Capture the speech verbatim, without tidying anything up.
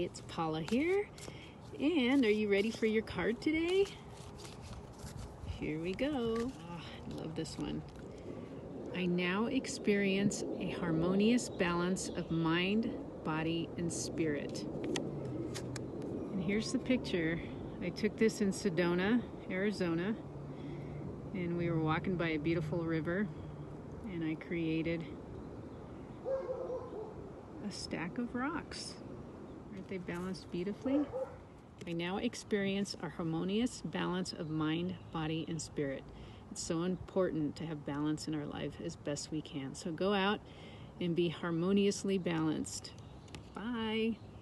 it's Paula here. And are you ready for your card today? Here we go. Oh, I love this one. I now experience a harmonious balance of mind, body, and spirit. And here's the picture. I took this in Sedona, Arizona, and we were walking by a beautiful river, and I created a stack of rocks. Aren't they balanced beautifully? I now experience a harmonious balance of mind, body, and spirit. It's so important to have balance in our life as best we can. So go out and be harmoniously balanced. Bye.